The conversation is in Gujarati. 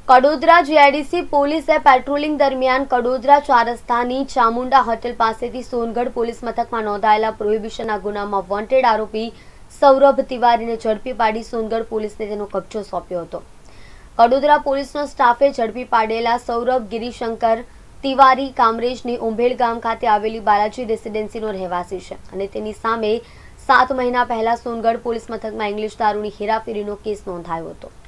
કડોદરા જીઆઈડીસી પોલીસે પેટ્રોલિંગ દરમિયાન કડોદરા ચાર રસ્તાની ચામુંડા હોટેલ પાસેથી સોનગઢ પોલીસ મથકમાં નોંધાયેલા પ્રોહિબિશનના ગુનામાં વોન્ટેડ આરોપી સૌરભ તિવારીને ઝડપી પાડી સોનગઢ પોલીસને તેનો કબજો સોંપ્યો હતો। કડોદરા પોલીસનો સ્ટાફે ઝડપી પાડેલા સૌરભ ગિરિશંકર તિવારી કામરેજની ઉંભેલ ગામ ખાતે આવેલી બાલાજી રેસિડેન્સીનો રહેવાસી છે અને તેની સામે 7 મહિના પહેલા સોનગઢ પોલીસ મથકમાં ઇંગ્લિશ દારૂની હેરાફેરીનો કેસ નોંધાયો હતો।